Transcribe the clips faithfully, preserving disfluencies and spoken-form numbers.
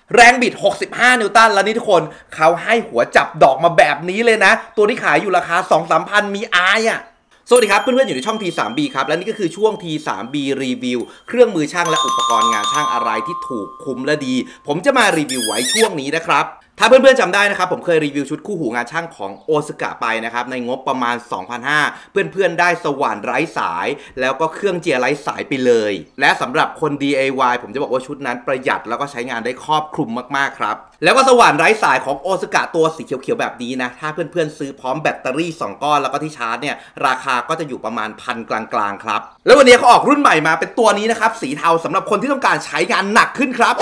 แรงบิดหกสิบห้านิวตันแล้วนี่ทุกคนเขาให้หัวจับดอกมาแบบนี้เลยนะตัวที่ขายอยู่ราคา สองถึงสามพัน มีอายอ่ะสวัสดีครับเพื่อนๆอยู่ในช่อง ที ทรี บี ครับและนี่ก็คือช่วง ที ทรี บี รีวิวเครื่องมือช่างและอุปกรณ์งานช่างอะไรที่ถูกคุ้มและดีผมจะมารีวิวไว้ช่วงนี้นะครับถ้าเพื่อนๆจำได้นะครับผมเคยรีวิวชุดคู่หูงานช่างของโอซากะไปนะครับในงบประมาณ สองพันห้าร้อย เพื่อนๆได้สว่านไร้สายแล้วก็เครื่องเจียร์ไร้สายไปเลยและสำหรับคน ดี ไอ วาย ผมจะบอกว่าชุดนั้นประหยัดแล้วก็ใช้งานได้ครอบคลุมมากๆครับแล้วก็สว่านไร้สายของโอซากะตัวสีเขียวๆแบบนี้นะถ้าเพื่อนๆซื้อพร้อมแบตเตอรี่สองก้อนแล้วก็ที่ชาร์จเนี่ยราคาก็จะอยู่ประมาณพันกลางๆครับแล้ววันนี้เขาออกรุ่นใหม่มาเป็นตัวนี้นะครับสีเทาสำหรับคนที่ต้องการใช้งานหนักขึ้นครับ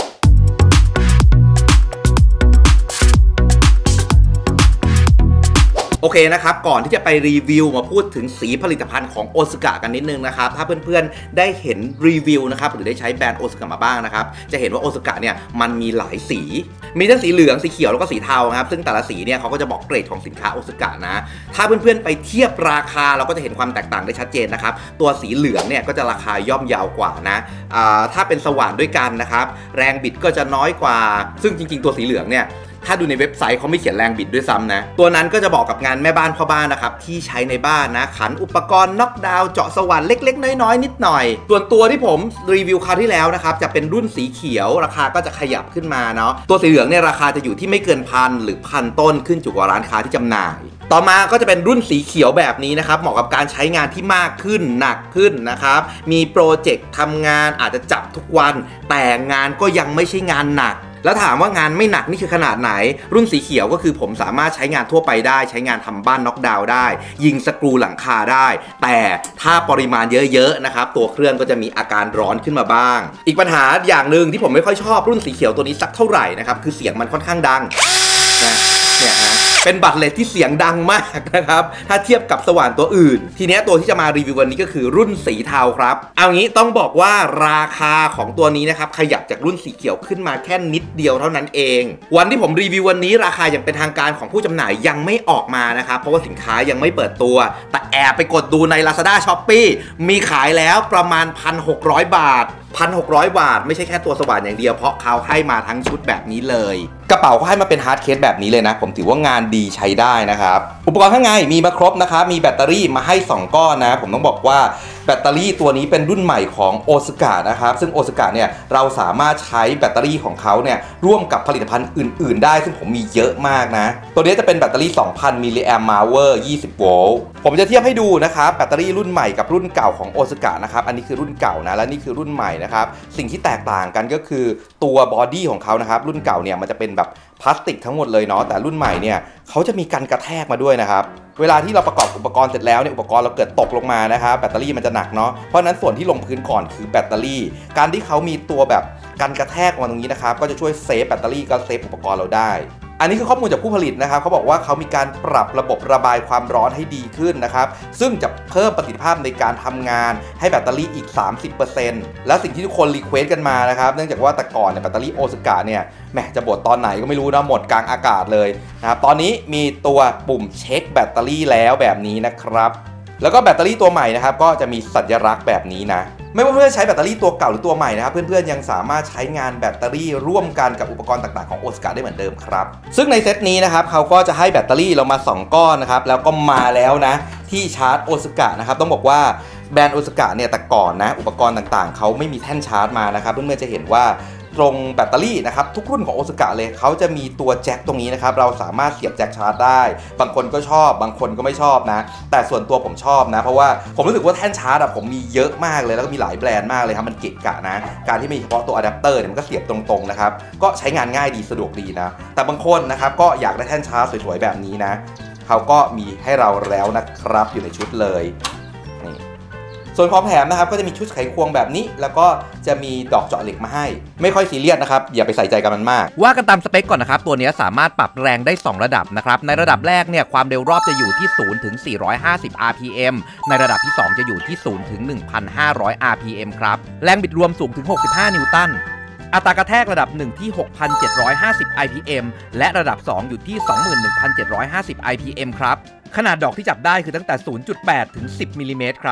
โอเคนะครับก่อนที่จะไปรีวิวมาพูดถึงสีผลิตภัณฑ์ของโอซากะกันนิดนึงนะครับถ้าเพื่อนๆได้เห็นรีวิวนะครับหรือได้ใช้แบรนด์โอซากะมาบ้างนะครับจะเห็นว่าโอซากะเนี่ยมันมีหลายสีมีทั้งสีเหลืองสีเขียวแล้วก็สีเทาครับซึ่งแต่ละสีเนี่ยเขาก็จะบอกเกรดของสินค้าโอซากะนะถ้าเพื่อนๆไปเทียบราคาเราก็จะเห็นความแตกต่างได้ชัดเจนนะครับตัวสีเหลืองเนี่ยก็จะราคาย่อมเยาวกว่านะถ้าเป็นสว่านด้วยกันนะครับแรงบิดก็จะน้อยกว่าซึ่งจริงๆตัวสีเหลืองเนี่ยถ้าดูในเว็บไซต์เขาไม่เขียนแรงบิดด้วยซ้ำนะตัวนั้นก็จะบอกกับงานแม่บ้านพ่อบ้านนะครับที่ใช้ในบ้านนะขันอุปกรณ์น็อกดาวน์เจาะสว่านเล็กๆน้อยๆนิดหน่อยส่วนตัวที่ผมรีวิวคราวที่แล้วนะครับจะเป็นรุ่นสีเขียวราคาก็จะขยับขึ้นมาเนาะตัวสีเหลืองเนี่ยราคาจะอยู่ที่ไม่เกินพันหรือพันต้นขึ้นอยู่กับร้านค้าที่จำหน่ายต่อมาก็จะเป็นรุ่นสีเขียวแบบนี้นะครับเหมาะกับการใช้งานที่มากขึ้นหนักขึ้นนะครับมีโปรเจกต์ทำงานอาจจะจับทุกวันแต่งานก็ยังไม่ใช่งานหนักแล้วถามว่างานไม่หนักนี่คือขนาดไหนรุ่นสีเขียวก็คือผมสามารถใช้งานทั่วไปได้ใช้งานทำบ้านน็อกดาวน์ได้ยิงสกรูหลังคาได้แต่ถ้าปริมาณเยอะๆนะครับตัวเครื่องก็จะมีอาการร้อนขึ้นมาบ้างอีกปัญหาอย่างหนึ่งที่ผมไม่ค่อยชอบรุ่นสีเขียวตัวนี้สักเท่าไหร่นะครับคือเสียงมันค่อนข้างดังนะเนี่ยฮะเป็นบัตรเลสที่เสียงดังมากนะครับถ้าเทียบกับสว่านตัวอื่นทีนี้ตัวที่จะมารีวิววันนี้ก็คือรุ่นสีเทาครับเอางี้ต้องบอกว่าราคาของตัวนี้นะครับขยับจากรุ่นสีเขียวขึ้นมาแค่นิดเดียวเท่านั้นเองวันที่ผมรีวิววันนี้ราคาอย่างเป็นทางการของผู้จำหน่ายยังไม่ออกมานะครับเพราะว่าสินค้ายังไม่เปิดตัวแต่แอบไปกดดูใน Lazada Shopee มีขายแล้วประมาณ หนึ่งพันหกร้อย บาท หนึ่งพันหกร้อย บาทไม่ใช่แค่ตัวสว่านอย่างเดียวเพราะเขาให้มาทั้งชุดแบบนี้เลยกระเป๋าเขาให้มาเป็นฮาร์ดเคสแบบนี้เลยนะผมถือว่างานดีใช้ได้นะครับอุปกรณ์ข้างในมีมาครบนะครับมีแบตเตอรี่มาให้สองก้อนนะผมต้องบอกว่าแบตเตอรี่ตัวนี้เป็นรุ่นใหม่ของโอซากะนะครับซึ่งโอซากะเนี่ยเราสามารถใช้แบตเตอรี่ของเขาเนี่ยร่วมกับผลิตภัณฑ์อื่นๆได้ซึ่งผมมีเยอะมากนะตัวนี้จะเป็นแบตเตอรี่ สองพัน มิลลิแอมป์อเวอร์ ยี่สิบโวลต์ผมจะเทียบให้ดูนะครับแบตเตอรี่รุ่นใหม่กับรุ่นเก่าของโอซากะนะครับอันนี้คือรุ่นเก่านะและนี่คือรุ่นใหม่นะครับสิ่งที่แตกต่างกันก็คือตัวบอดี้ของเขานะครับรุ่นเก่าเนี่ยมันจะเป็นแบบพลาสติกทั้งหมดเลยเนาะแต่รุ่นใหม่เนี่ยเขาจะมีการกระแทกมาด้วยนะครับเวลาที่เราประกอบอุปกรณ์เสร็จแล้วเนี่ยอุปกรณ์เราเกิดตกลงมานะครับแบตเตอรี่มันจะหนักเนาะเพราะนั้นส่วนที่ลงพื้นก่อนคือแบตเตอรี่การที่เขามีตัวแบบกันกระแทกมาตรงนี้นะครับก็จะช่วยเซฟแบตเตอรี่ก็เซฟอุปกรณ์เราได้อันนี้คือข้อมูลจากผู้ผลิตนะครับเขาบอกว่าเขามีการปรับระบบระบายความร้อนให้ดีขึ้นนะครับซึ่งจะเพิ่มประสิทธิภาพในการทำงานให้แบตเตอรี่อีก สามสิบเปอร์เซ็นต์ และสิ่งที่ทุกคนรีเควสต์กันมานะครับเนื่องจากว่าแต่ก่อนเนี่ยแบตเตอรี่โอซากะเนี่ยแหมจะบดตอนไหนก็ไม่รู้นะหมดกลางอากาศเลยนะครับตอนนี้มีตัวปุ่มเช็คแบตเตอรี่แล้วแบบนี้นะครับแล้วก็แบตเตอรี่ตัวใหม่นะครับก็จะมีสัญลักษณ์แบบนี้นะไม่ว่าเพื่อนใช้แบตเตอรี่ตัวเก่าหรือตัวใหม่นะครับเพื่อนๆยังสามารถใช้งานแบตเตอรี่ร่วมกันกับอุปกรณ์ต่างๆของโอซากะได้เหมือนเดิมครับซึ่งในเซตนี้นะครับเขาก็จะให้แบตเตอรี่เรามาสองก้อนนะครับแล้วก็มาแล้วนะที่ชาร์จโอซากะนะครับต้องบอกว่าแบรนด์โอซากะเนี่ยแต่ก่อนนะอุปกรณ์ต่างๆเขาไม่มีแท่นชาร์จมานะครับเพื่อนๆจะเห็นว่าตรงแบตเตอรี่นะครับทุกรุ่นของโอซากะเลยเขาจะมีตัวแจ็คตรงนี้นะครับเราสามารถเสียบแจ็คชาร์จได้บางคนก็ชอบบางคนก็ไม่ชอบนะแต่ส่วนตัวผมชอบนะเพราะว่าผมรู้สึกว่าแท่นชาร์จอะผมมีเยอะมากเลยแล้วก็มีหลายแบรนด์มากเลยครับมันเกะกะนะการที่มีเฉพาะตัวอะแดปเตอร์เนี่ยมันก็เสียบตรงๆนะครับก็ใช้งานง่ายดีสะดวกดีนะแต่บางคนนะครับก็อยากได้แท่นชาร์จสวยๆแบบนี้นะเขาก็มีให้เราแล้วนะครับอยู่ในชุดเลยนี่ส่วนของแถมนะครับก็จะมีชุดไขควงแบบนี้แล้วก็จะมีดอกเจาะเหล็กมาให้ไม่ค่อยซีเรียสนะครับอย่าไปใส่ใจกับมันมากว่ากันตามสเปคก่อนนะครับตัวนี้สามารถปรับแรงได้สองระดับนะครับในระดับแรกเนี่ยความเร็วรอบจะอยู่ที่ศูนย์ถึงสี่ร้อยห้าสิบ อาร์ พี เอ็ม ในระดับที่สองจะอยู่ที่ศูนย์ถึง หนึ่งพันห้าร้อย อาร์ พี เอ็ม ครับแรงบิดรวมสูงถึงหกสิบห้านิวตันอัตรากระแทกระดับหนึ่งที่ หกพันเจ็ดร้อยห้าสิบ ไอ พี เอ็ม และระดับสองอยู่ที่ สองหมื่นหนึ่งพันเจ็ดร้อยห้าสิบ ไอ พี เอ็ม ครับขนาดดอกที่จับได้คือตั้งแต่ ศูนย์จุดแปด ถึง สิบ มิลลิเมตรครับ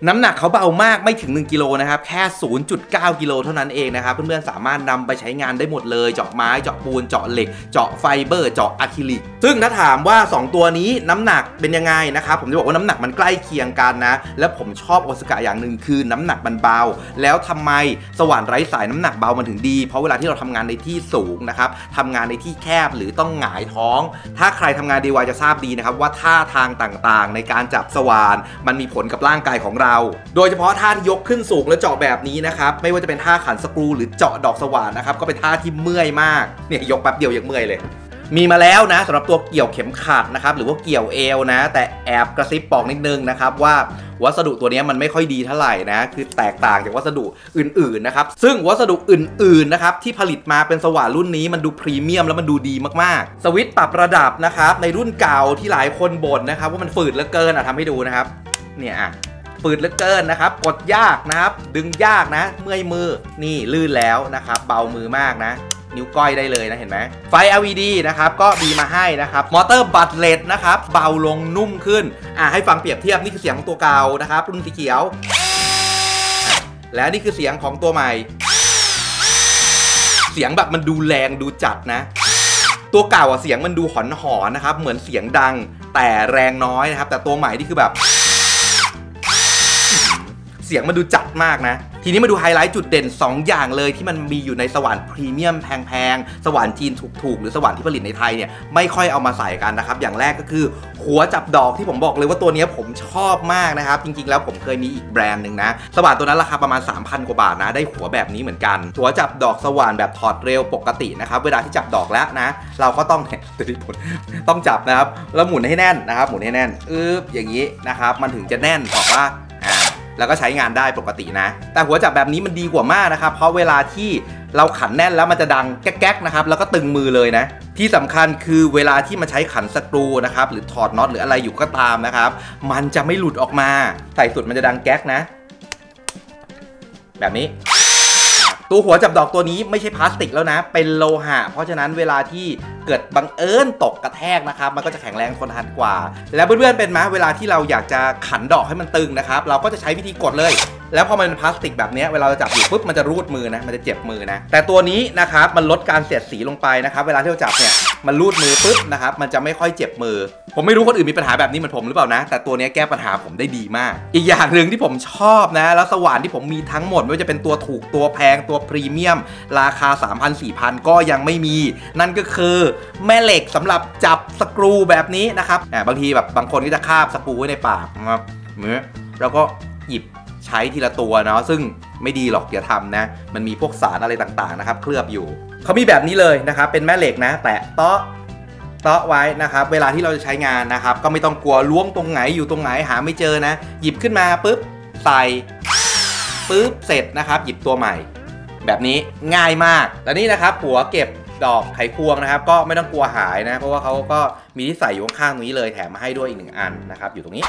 น้ำหนักเขาเบามากไม่ถึงหนึ่งกิโลนะครับแค่ ศูนย์จุดเก้า กิโลเท่านั้นเองนะครับเพื่อนๆสามารถนำไปใช้งานได้หมดเลยเจาะไม้เจาะปูนเจาะเหล็กเจาะไฟเบอร์เจาะอะคริลิกซึ่งถ้าถามว่าสองตัวนี้น้ำหนักเป็นยังไงนะครับผมจะบอกว่าน้ำหนักมันใกล้เคียงกันนะและผมชอบโอซากะอย่างหนึ่งคือน้ำหนักมันเบาแล้วทำไมสว่านไร้สายน้ำหนักเบามันถึงดีเพราะเวลาที่เราทำงานในที่สูงนะครับทำงานในที่แคบหรือต้องหงายท้องถ้าใครทำงาน ดี วาย จะทราบดีนะครับว่าท่าทางต่างๆในการจับสว่านมันมีผลกับร่างกายของเราโดยเฉพาะท่าที่ยกขึ้นสูงและเจาะแบบนี้นะครับไม่ว่าจะเป็นท่าขันสกรูหรือเจาะดอกสว่านนะครับก็เป็นท่าที่เมื่อยมากเนี่ยยกแป๊บเดียวยังเมื่อยเลยมีมาแล้วนะสำหรับตัวเกี่ยวเข็มขัดนะครับหรือว่าเกี่ยวเอวนะแต่แอบกระซิบบอกนิดนึงนะครับว่าวัสดุตัวนี้มันไม่ค่อยดีเท่าไหร่นะคือแตกต่างจากวัสดุอื่นๆนะครับซึ่งวัสดุอื่นๆนะครับที่ผลิตมาเป็นสว่านรุ่นนี้มันดูพรีเมียมแล้วมันดูดีมากๆสวิตช์ปรับระดับนะครับในรุ่นเก่าที่หลายคนบ่นนะครับว่ามันฝืดเหลือเกินอ่ะทำให้ดูนะครับเนี่ยอ่ะฝืดเหลือเกินนะครับกดยากนะครับดึงยากนะเมื่อยมือนี่ลื่นแล้วนะครับเบามือมากนะนิ้วก้อยได้เลยนะเห็นไหมไฟ แอล อี ดี นะครับก็มีมาให้นะครับมอเตอร์บัตเลตนะครับเบาลงนุ่มขึ้นอ่ะให้ฟังเปรียบเทียบนี่คือเสียงของตัวเก่านะครับรุ่นสีเขียวและนี่คือเสียงของตัวใหม่เสียงแบบมันดูแรงดูจัดนะตัวเก่าอ่ะเสียงมันดูหอนหอนนะครับเหมือนเสียงดังแต่แรงน้อยนะครับแต่ตัวใหม่นี่คือแบบเสียงมันดูจัดมากนะทีนี้มาดูไฮไลท์จุดเด่นสองอย่างเลยที่มันมีอยู่ในสว่านพรีเมียมแพงๆสว่านจีนถูกๆหรือสว่านที่ผลิตในไทยเนี่ยไม่ค่อยเอามาใส่กันนะครับอย่างแรกก็คือหัวจับดอกที่ผมบอกเลยว่าตัวนี้ผมชอบมากนะครับจริงๆแล้วผมเคยมีอีกแบรนด์หนึ่งนะสว่านตัวนั้นราคาประมาณ สามพัน กว่าบาทนะได้หัวแบบนี้เหมือนกันหัวจับดอกสว่านแบบถอดเร็วปกตินะครับเวลาที่จับดอกแล้วนะเราก็ต้องต้องจับนะครับแล้วหมุนให้แน่นนะครับหมุนให้แน่นอึ๊บอย่างนี้นะครับมันถึงจะแน่นบอกว่าแล้วก็ใช้งานได้ปกตินะแต่หัวจับแบบนี้มันดีกว่ามากนะครับเพราะเวลาที่เราขันแน่นแล้วมันจะดังแก๊กๆนะครับแล้วก็ตึงมือเลยนะที่สำคัญคือเวลาที่มันใช้ขันสกรูนะครับหรือถอดน็อตหรืออะไรอยู่ก็ตามนะครับมันจะไม่หลุดออกมาใส่สุดมันจะดังแก๊กนะแบบนี้ตัวหัวจับดอกตัวนี้ไม่ใช่พลาสติกแล้วนะเป็นโลหะเพราะฉะนั้นเวลาที่เกิดบังเอิญตกกระแทกนะครับมันก็จะแข็งแรงทนทานกว่าแล้วเพื่อนๆเป็นไหมเวลาที่เราอยากจะขันดอกให้มันตึงนะครับเราก็จะใช้วิธีกดเลยแล้วพอมันเป็นพลาสติกแบบนี้เวลาเราจับอยู่ปุ๊บมันจะรูดมือนะมันจะเจ็บมือนะแต่ตัวนี้นะครับมันลดการเสียดสีลงไปนะครับเวลาที่เราจับเนี่ยมันรูดมือปุ๊บนะครับมันจะไม่ค่อยเจ็บมือผมไม่รู้คนอื่นมีปัญหาแบบนี้เหมือนผมหรือเปล่านะแต่ตัวนี้แก้ปัญหาผมได้ดีมากอีกอย่างหนึ่งที่ผมชอบนะแล้วสว่านที่ผมมีทั้งหมดไม่ว่าจะเป็นตัวถูกตัวแพงตัวพรีเมียมราคา สามพัน สี่พัน ก็ยังไม่มีนั่นก็คือแม่เหล็กสำหรับจับสกรูแบบนี้นะครับบางทีแบบบางคนก็จะคาบสกรูไว้ในปากนะครับแล้วก็หยิบใช้ทีละตัวเนาะซึ่งไม่ดีหรอกอย่าทำนะมันมีพวกสารอะไรต่างๆนะครับเคลือบอยู่เขามีแบบนี้เลยนะครับเป็นแม่เหล็กนะแตะเตาะเตาะไว้นะครับเวลาที่เราจะใช้งานนะครับก็ไม่ต้องกลัวล้วงตรงไหนอยู่ตรงไหนหาไม่เจอนะหยิบขึ้นมาปุ๊บใส่ปุ๊บเสร็จนะครับหยิบตัวใหม่แบบนี้ง่ายมากแล้วนี่นะครับหัวเก็บดอกไขควงนะครับก็ไม่ต้องกลัวหายนะเพราะว่าเขาก็มีที่ใส่อยู่ข้างๆนี้เลยแถมมาให้ด้วยอีกหนึ่งอันนะครับอยู่ตรงนี้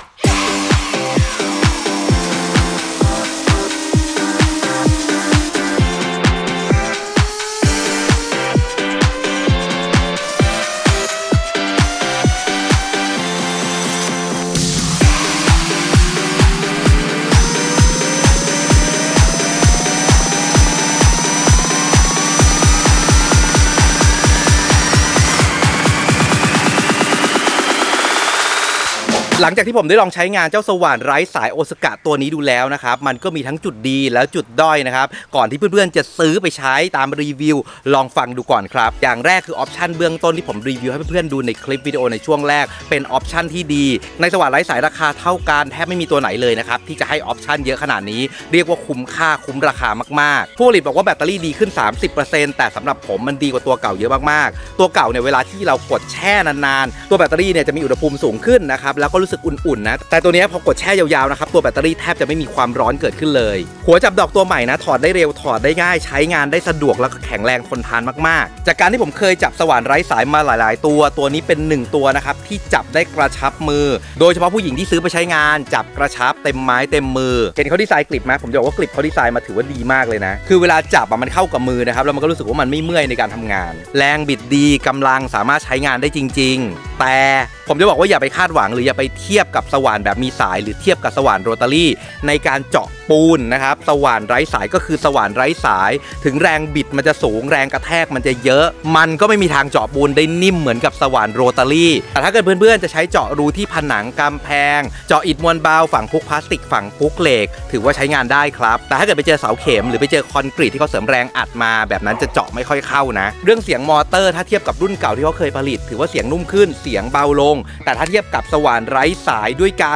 หลังจากที่ผมได้ลองใช้งานเจ้าสว่านไร้สายโอซากะตัวนี้ดูแล้วนะครับมันก็มีทั้งจุดดีแล้วจุดด้อยนะครับก่อนที่เพื่อนๆจะซื้อไปใช้ตามรีวิวลองฟังดูก่อนครับอย่างแรกคือออปชันเบื้องต้นที่ผมรีวิวให้เพื่อนๆดูในคลิปวิดีโอในช่วงแรกเป็นออปชันที่ดีในสว่านไร้สายราคาเท่ากันแทบไม่มีตัวไหนเลยนะครับที่จะให้ออปชันเยอะขนาดนี้เรียกว่าคุ้มค่าคุ้มราคามากๆผู้ผลิตบอกว่าแบตเตอรี่ดีขึ้น สามสิบเปอร์เซ็นต์ แต่สำหรับผมมันดีกว่าตัวเก่าเยอะมากๆตัวเก่าเนี่ยเวลาที่เรากดแช่นานๆตัวแบตเตอรี่เนี่ยจะมีอุณหภูมิสูงขึ้นนะครับแล้วก็รู้สึกอุ่นๆนะแต่ตัวนี้พอกดแช่ยาวๆนะครับตัวแบตเตอรี่แทบจะไม่มีความร้อนเกิดขึ้นเลยหัวจับดอกตัวใหม่นะถอดได้เร็วถอดได้ง่ายใช้งานได้สะดวกแล้วก็แข็งแรงทนทานมากๆจากการที่ผมเคยจับสว่านไร้สายมาหลายๆตัวตัวนี้เป็นหนึ่งตัวนะครับที่จับได้กระชับมือโดยเฉพาะผู้หญิงที่ซื้อไปใช้งานจับกระชับเต็มไม้เต็มมือเห็นเขาดีไซน์กลิปไหมผมจะบอกว่ากลิปเขาดีไซน์มาถือว่าดีมากเลยนะคือเวลาจับมันเข้ากับมือนะครับแล้วมันก็รู้สึกว่ามันไม่เมื่อยในการทำงานแรงบิดดีกำลังสามารถใช้งานได้จริงๆแต่ผมจะบอกว่าอย่าไปคาดหวังหรืออย่าไปทเทียบกับสว่านแบบมีสายหรือเทียบกับสว่านโรตารี่ในการเจาะปูนนะครับสว่านไร้สายก็คือสว่านไร้สายถึงแรงบิดมันจะสูงแรงกระแทกมันจะเยอะมันก็ไม่มีทางเจาะปูนได้นิ่มเหมือนกับสว่านโรตารี่แต่ถ้าเกิดเพื่อนๆจะใช้เจาะรูที่ผนังกำแพงเจาะอิฐมวลเบาฝังพุกพลาสติกฝังพุกเหล็กถือว่าใช้งานได้ครับแต่ถ้าเกิดไปเจอเสาเข็มหรือไปเจอคอนกรีตที่เขาเสริมแรงอัดมาแบบนั้นจะเจาะไม่ค่อยเข้านะเรื่องเสียงมอเตอร์ถ้าเทียบกับรุ่นเก่าที่เขาเคยผลิตถือว่าเสียงนุ่มขึ้นเสียงเบาลงแต่ถ้าเทียบกับสว่านไร้สายด้วยกัน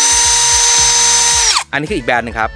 อันนี้คืออีกแบรนด์นึงครับ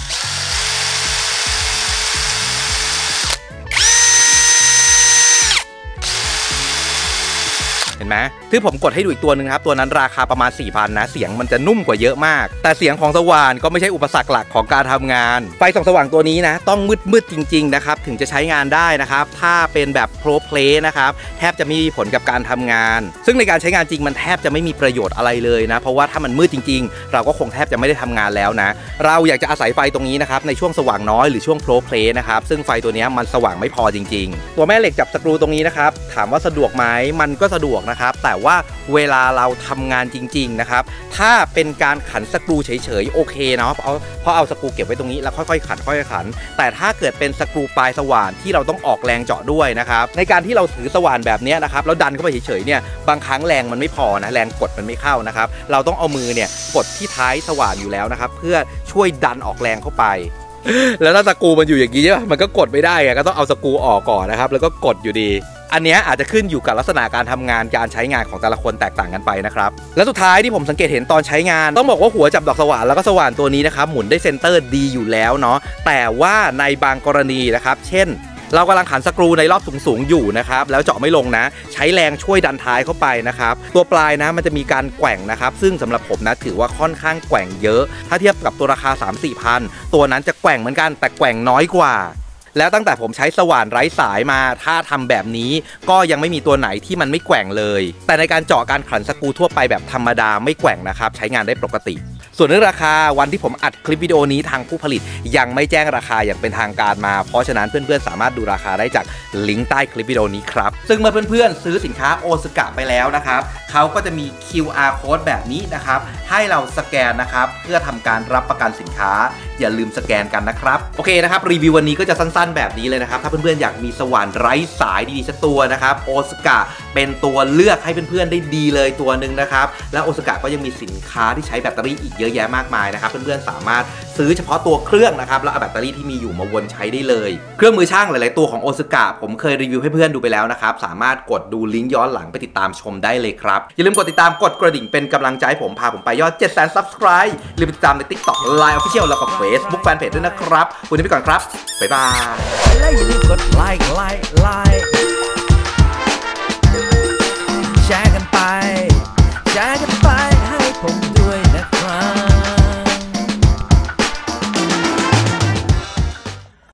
เห็นไหมที่ผมกดให้ดูอีกตัวหนึ่งครับตัวนั้นราคาประมาณ สี่พัน นะเสียงมันจะนุ่มกว่าเยอะมากแต่เสียงของสว่านก็ไม่ใช่อุปสรรคหลักของการทำงานไฟส่องสว่างตัวนี้นะต้องมืดๆจริงๆนะครับถึงจะใช้งานได้นะครับถ้าเป็นแบบโปรเพลย์นะครับแทบจะไม่มีผลกับการทำงานซึ่งในการใช้งานจริงมันแทบจะไม่มีประโยชน์อะไรเลยนะเพราะว่าถ้ามันมืดจริงๆเราก็คงแทบจะไม่ได้ทำงานแล้วนะเราอยากจะอาศัยไฟตรงนี้นะครับในช่วงสว่างน้อยหรือช่วงโปรเพลย์นะครับซึ่งไฟตัวนี้มันสว่างไม่พอจริงๆตัวแม่เหล็กจับสกรูตรงนี้นะครับถามว่าสะดวกไหมมันก็สะดวกนะครับแต่ว่าเวลาเราทำงานจริงๆนะครับถ้าเป็นการขันสกรูเฉยๆโอเคเนาะเพราะเพราะเอาสกรูเก็บไว้ตรงนี้แล้วค่อยๆขันค่อยๆขันแต่ถ้าเกิดเป็นสกรูปลายสว่านที่เราต้องออกแรงเจาะด้วยนะครับในการที่เราถือสว่านแบบนี้นะครับแล้วดันเข้าไปเฉยๆเนี่ยบางครั้งแรงมันไม่พอนะแรงกดมันไม่เข้านะครับเราต้องเอามือเนี่ยกดที่ท้ายสว่านอยู่แล้วนะครับเพื่อช่วยดันออกแรงเข้าไปแล้วถ้าสกรูมันอยู่อย่างนี้ใช่ไหมมันก็กดไม่ได้ไงก็ต้องเอาสกรูออกก่อนนะครับแล้วก็กดอยู่ดีอันนี้อาจจะขึ้นอยู่กับลักษณะการทำงานการใช้งานของแต่ละคนแตกต่างกันไปนะครับและสุดท้ายที่ผมสังเกตเห็นตอนใช้งานต้องบอกว่าหัวจับดอกสว่านแล้วก็สว่านตัวนี้นะครับหมุนได้เซนเตอร์ดีอยู่แล้วเนาะแต่ว่าในบางกรณีนะครับเช่นเรากำลังขันสกรูในรอบสูงๆอยู่นะครับแล้วเจาะไม่ลงนะใช้แรงช่วยดันท้ายเข้าไปนะครับตัวปลายนะมันจะมีการแกว่งนะครับซึ่งสำหรับผมนะถือว่าค่อนข้างแกว่งเยอะถ้าเทียบกับตัวราคา สามสี่พัน ตัวนั้นจะแกว่งเหมือนกันแต่แกว่งน้อยกว่าแล้วตั้งแต่ผมใช้สว่านไร้สายมาถ้าทำแบบนี้ก็ยังไม่มีตัวไหนที่มันไม่แกว่งเลยแต่ในการเจาะการขันสกรูทั่วไปแบบธรรมดาไม่แกว่งนะครับใช้งานได้ปกติส่วนเรื่องราคาวันที่ผมอัดคลิปวิดีโอนี้ทางผู้ผลิตยังไม่แจ้งราคาอย่างเป็นทางการมาเพราะฉะนั้นเพื่อนๆสามารถดูราคาได้จากลิงก์ใต้คลิปวิดีโอนี้ครับซึ่งเมื่อเพื่อนๆซื้อสินค้าโอซากะไปแล้วนะครับเขาก็จะมี คิว อาร์ Code แบบนี้นะครับให้เราสแกนนะครับเพื่อทำการรับประกันสินค้าอย่าลืมสแกนกันนะครับโอเคนะครับรีวิววันนี้ก็จะสั้นๆแบบนี้เลยนะครับถ้าเพื่อนๆอยากมีสว่านไร้สายดีๆสักตัวนะครับโอซากะเป็นตัวเลือกให้เพื่อนๆได้ดีเลยตัวหนึ่งนะครับและโอซากะก็ยังมีสินค้าที่ใช้แบตเตอรี่อีกเยอะแยะมากมายนะครับเพื่อนๆสามารถซื้อเฉพาะตัวเครื่องนะครับแล้วเอาแบตเตอรี่ที่มีอยู่มาวนใช้ได้เลยเครื่องมือช่างหลายๆตัวของโอซากะผมเคยรีวิวให้เพื่อนดูไปแล้วนะครับสามารถกดดูลิงก์ย้อนหลังไปติดตามชมได้เลยครับอย่าลืมกดติดตามกดกระดิ่งเป็นกำลังใจให้ผมพาผมไปยอด เจ็ดแสน ซับสไครบ์ อย่าลืมติดตามใน ติ๊กต็อก ไลน์ Official แล้วก็ Facebook Fanpage ด้วยนะครับวันนี้ไปก่อนครับบ๊ายบายและอย่าลืมกดไลค์ไลค์ไลค์